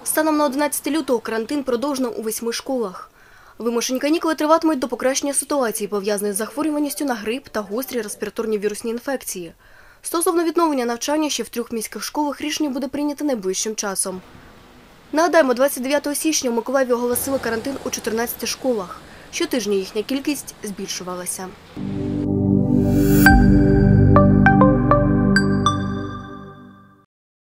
Станом на 11 лютого карантин продовжено у 8 школах. Вимушені канікули триватимуть до покращення ситуації, пов'язаної з захворюваністю на грип та гострі респіраторні вірусні інфекції. Стосовно відновлення навчання ще в 3 міських школах рішення буде прийнято найближчим часом. Нагадаємо, 29 січня у Миколаєві оголосили карантин у 14 школах. Щотижня їхня кількість збільшувалася.